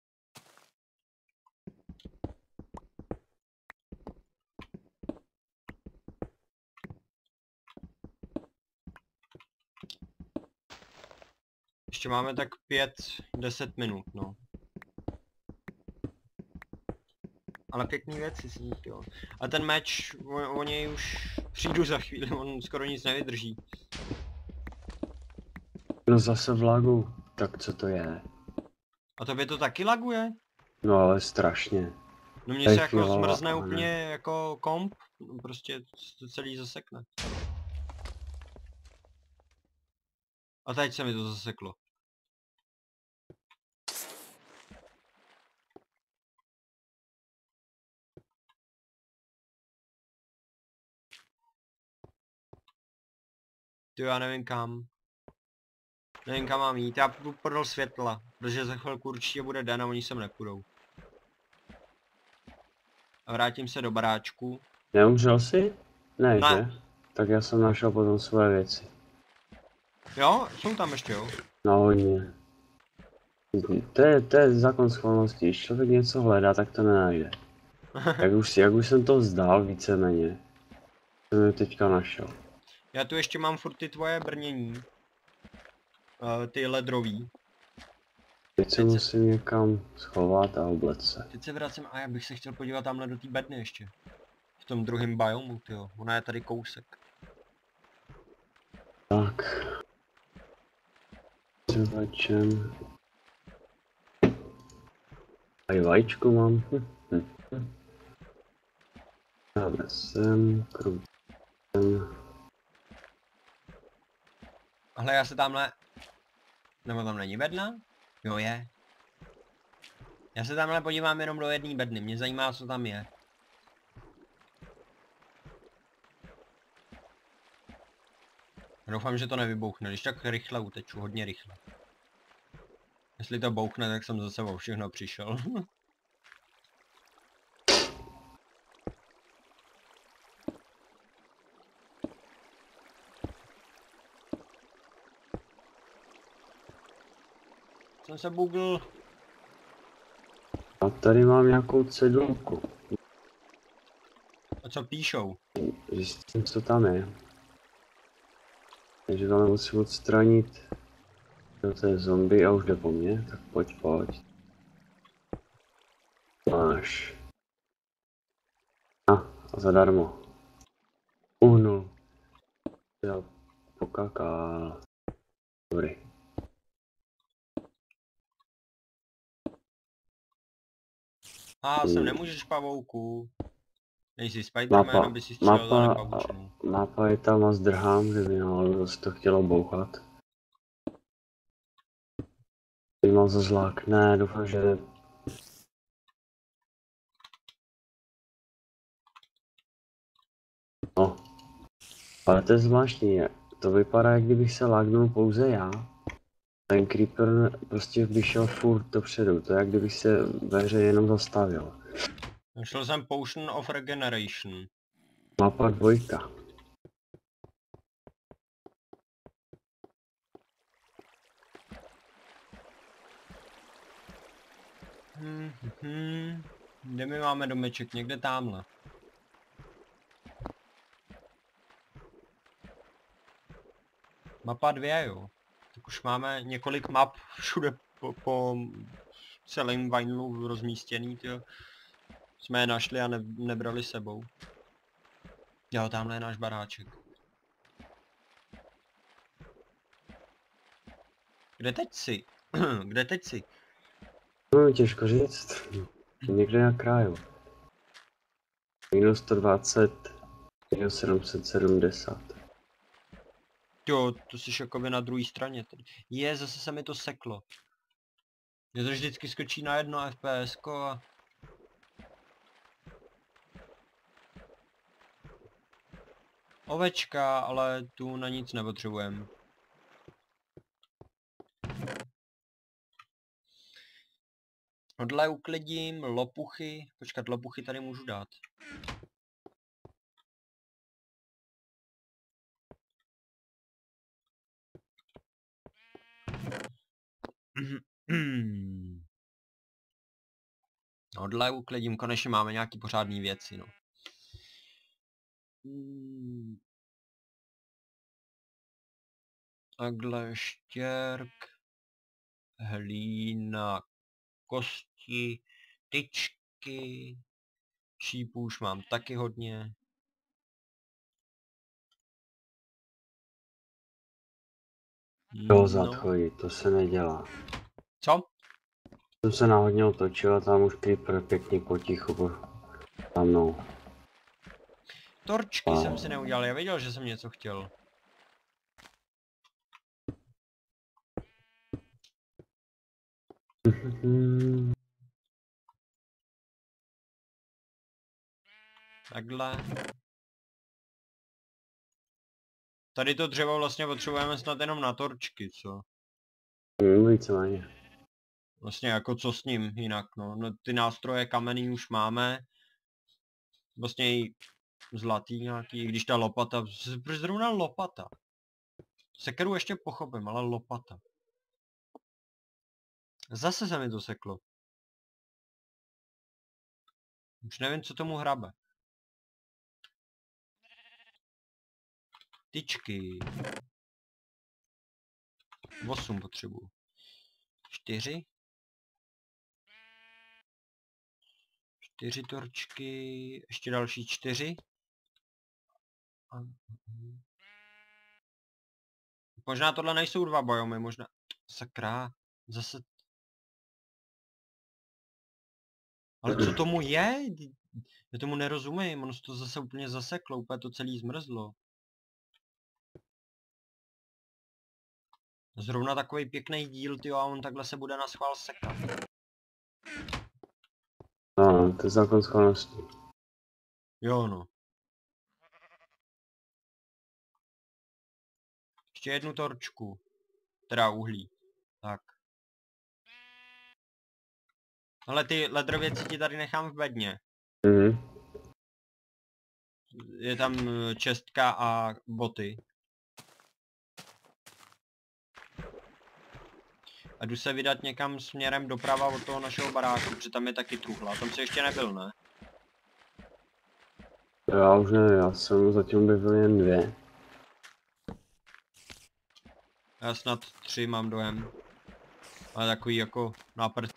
Ještě máme tak 5-10 minut, no. Ale pěkný věci si jo. A ten meč, o něj už přijdu za chvíli, on skoro nic nevydrží. No zase vlagu, tak co to je? A tobě to taky laguje? No ale strašně. No mně Tady se jako chvíle, zmrzne ale úplně ne. jako komp, no prostě to celý zasekne. A teď se mi to zaseklo. Ty já nevím kam. Nevím kam mám jít, já půjdu podél světla, protože za chvilku určitě bude den a oni sem nepůjdou. A vrátím se do baráčku. Neumřel jsi? Ne, Ne. že? Tak já jsem našel potom svoje věci. Jo, jsou tam ještě jo. No hodně. To je zákon schválnosti, když člověk něco hledá, tak to nenajde. Jak už jsem to vzdal víceméně, jsem je teďka našel. Já tu ještě mám furt ty tvoje brnění. Ty ledrový. Teď se musím někam schovat a oblet se. Teď se vracím a já bych se chtěl podívat tamhle do té bedny ještě. V tom druhém biomu, tyjo. Ona je tady kousek. Tak. Začem. A i vajíčko mám. Dáme sem, krutím. Ale já se tamhle... Nebo tam není bedna? Jo je. Já se tamhle podívám jenom do jedné bedny, mě zajímá, co tam je. Doufám, že to nevybouchne, když tak rychle uteču, hodně rychle. Jestli to bouchne, tak jsem zase o všechno přišel. Jsem se bugl. A tady mám nějakou cedulku. A co píšou? Zjistím, co tam je. Takže to musím odstranit. To je zombie a už jde po mně, tak pojď. Máš. A zadarmo. Uhnul. Já pokakal. Dobrý. Sem nemůžeš, pavouku. Nejsi Spiderman, Mapa, aby si střílel za mapa, nepavučinu. mapa je tam a zdrhám, kdyby náhodou se to chtělo bouchat. Teď mám za zlák, ne, doufám, že... No. Ale to je zvláštní, to vypadá, jak kdybych se lágnul pouze já. Ten creeper prostě by šel furt dopředu, to je jak kdybych se ve hře jenom zastavil. Našel jsem Potion of Regeneration. Mapa 2. Kde my máme domeček? Někde tamhle. Mapa 2, jo. Tak už máme několik map všude po celém Vinelu rozmístěný, jo. Jsme je našli a nebrali sebou. Jo, tamhle je náš baráček. Kde teď jsi? Kde teď jsi? No, těžko říct. Někde na kraju. Minus 120, minus 770. Jo, to jsi jakoby na druhé straně tady. Zase se mi to seklo. Mě to vždycky skočí na 1 FPS a... Ovečka, ale tu na nic nepotřebujeme. Tohle uklidím, lopuchy. Počkat, lopuchy tady můžu dát. Tohle uklidím, konečně máme nějaký pořádný věci, no. Takhle štěrk, hlína, kosti, tyčky, šípů už mám taky hodně. Jo, zadchodí, to se nedělá. Co? Jsem se náhodně otočil a tam už creeper pěkně potichu za mnou. Torčky jsem si neudělal, já věděl, že jsem něco chtěl. Takhle. Tady to dřevo vlastně potřebujeme snad jenom na torčky, co? Víceméně. Vlastně jako co s ním jinak, no. Ty nástroje kamenný už máme. Vlastně i zlatý nějaký, když ta lopata, proč zrovna lopata? Sekeru ještě pochopím, ale lopata. Zase se mi to seklo. Už nevím, co tomu hrabe. Tyčky. 8 potřebuju. 4. 4 torčky, ještě další 4. Možná tohle nejsou 2 biomy, možná... Sakra, zase... Ale co tomu je? Já tomu nerozumím, ono se to zase úplně zaseklo, úplně to celý zmrzlo. Zrovna takový pěkný díl, tyjo, a on takhle se bude na schvál sekat. No, to je zákon schválnosti. Jo, no. Ještě jednu torčku. Teda uhlí. Tak. Ale ty ledr věci ti tady nechám v bedně. Je tam čestka a boty. A jdu se vydat někam směrem doprava od toho našeho baráku, protože tam je taky truhla. Tam se ještě nebyl, ne? Já už nevím, já jsem zatím objevil jen 2. Já snad 3 mám dojem. Ale takový jako náprd.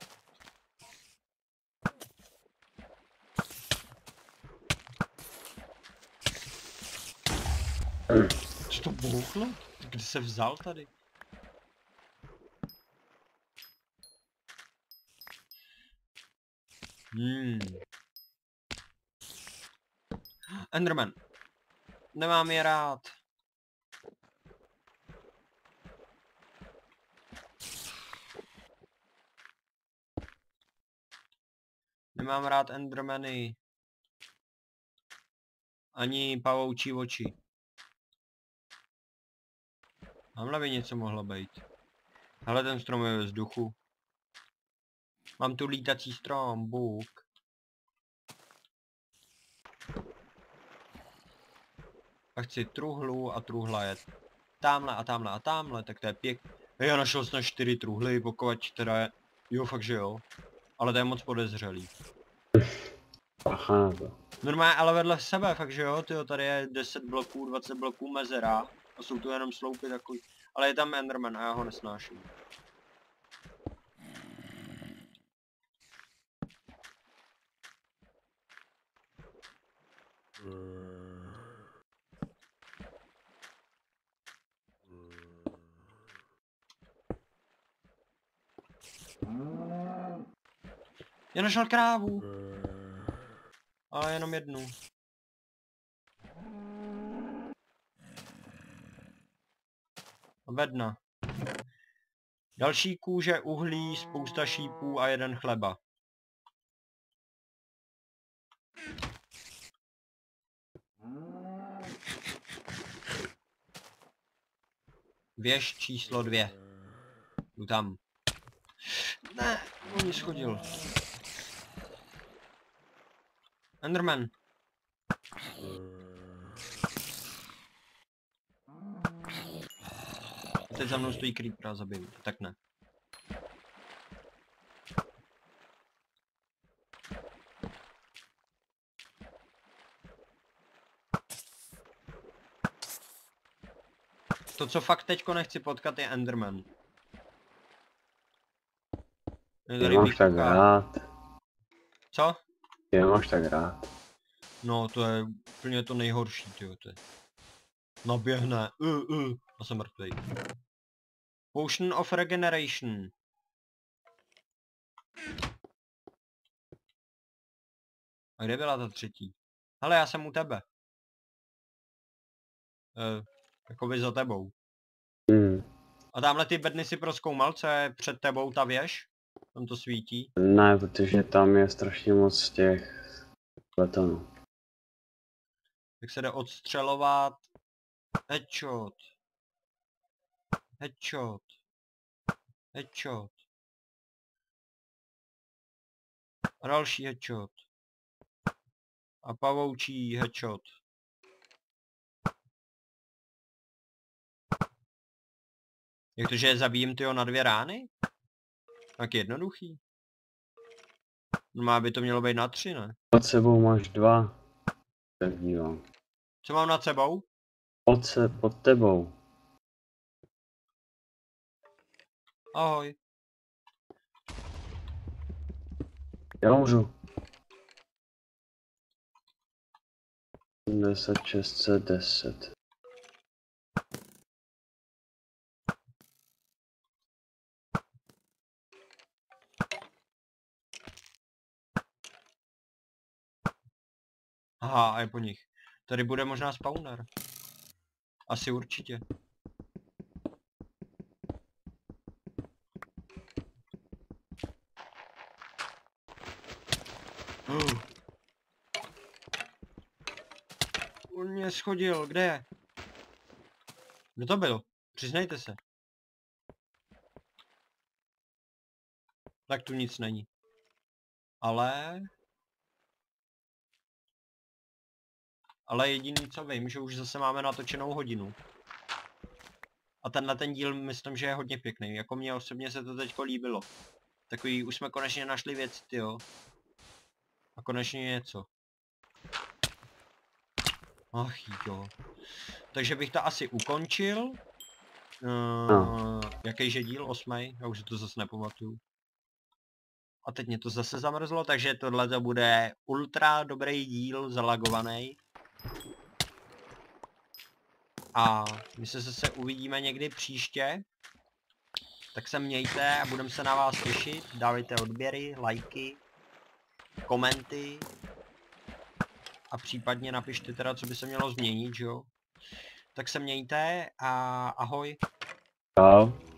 Co to bouchlo? Kde se vzal tady? Enderman. Nemám je rád. Nemám rád endermany. Ani pavoučí oči. Tamhle by něco mohlo být. Hele, ten strom je ve vzduchu. Mám tu lítací strom, bůk. A chci truhlu a truhla je tamhle a tamhle a tamhle, tak to je Já našel jsem 4 truhly, pokud teda je... Jo, fakt že jo. Ale to je moc podezřelý. Aha. Normálně ale vedle sebe, fakt že jo, tyjo, tady je 10 bloků, 20 bloků mezera. A jsou tu jenom sloupy takový. Ale je tam Enderman a já ho nesnáším. Já našel krávu. Ale jenom jednu. Bedna. Další kůže, uhlí, spousta šípů a 1 chleba. Věž číslo 2. Jdu tam. Ne, on mě schodil. Enderman. A teď za mnou stojí creeper a zabiju. Tak ne. To, co fakt teďko nechci potkat, je Enderman. Nemáš tak rád. Co? Ty nemáš tak rád. No, to je úplně to nejhorší, tyjo, to je. Naběhne, a jsem mrtvej. Potion of Regeneration. A kde byla ta třetí? Hele, já jsem u tebe. Jakoby za tebou. A tamhle ty bedny si prozkoumal, co je před tebou ta věž? Tam to svítí. Ne, protože tam je strašně moc těch betonů. Tak se jde odstřelovat. Headshot. Headshot. Headshot. A další headshot. A pavoučí headshot. Jak to, že je zabijím tyho na 2 rány? Tak jednoduchý. No by to mělo být na 3, ne? Pod sebou máš 2. Tak dívám. Co mám nad sebou? Pod tebou. Ahoj. Já můžu. 10, 610. Aha, a je po nich. Tady bude možná spawner. Asi určitě. On mě schodil, kde je? Kdo to byl? Přiznejte se. Tak tu nic není. Ale jediný co vím, že už zase máme natočenou hodinu. A tenhle ten díl myslím, že je hodně pěkný. Jako mně osobně se to teďko líbilo. Takový, už jsme konečně našli věc, tyjo. A konečně něco. Ach jo. Takže bych to asi ukončil. Jakýže díl? 8? Já už to zase nepamatuju. A teď mě to zase zamrzlo, takže tohle to bude ultra dobrý díl, zalagovaný. A my se zase uvidíme někdy příště. Tak se mějte a budeme se na vás těšit. Dávejte odběry, lajky. komenty a případně napište teda, co by se mělo změnit, že jo. Tak se mějte a ahoj. Čau.